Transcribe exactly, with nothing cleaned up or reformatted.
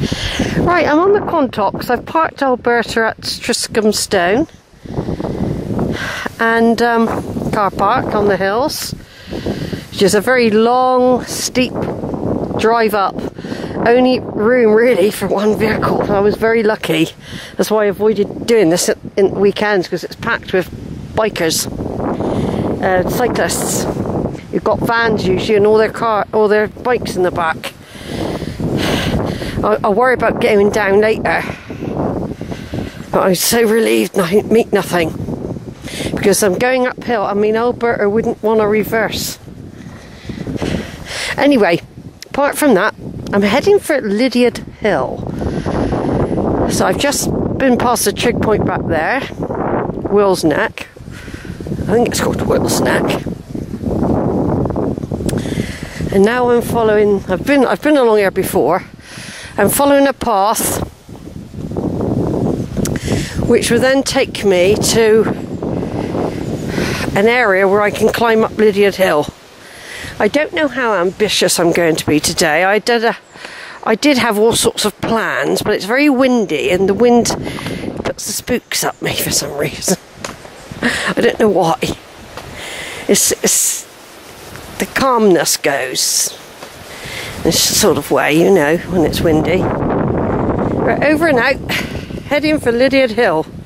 Right, I'm on the Quantock. I've parked Alberta at Triscombe Stone and um, car park on the hills, which is a very long, steep drive up. Only room really for one vehicle. I was very lucky. That's why I avoided doing this in weekends, because it's packed with bikers, uh, cyclists. You've got vans usually and all their car, all their bikes in the back. I'll, I'll worry about getting down later. But I was so relieved I meet nothing, because I'm going uphill. I mean, Alberta wouldn't want to reverse. Anyway, apart from that, I'm heading for Lydeard Hill. So I've just been past the trig point back there, Wills Neck. I think it's called Wills Neck. And now I'm following. I've been I've been along here before. I'm following a path, which will then take me to an area where I can climb up Lydeard Hill. I don't know how ambitious I'm going to be today. I did a, I did have all sorts of plans, but it's very windy and the wind puts the spooks up me for some reason. I don't know why. It's, it's the calmness goes. This sort of way, you know, when it's windy. Right, over and out, heading for Lydeard Hill.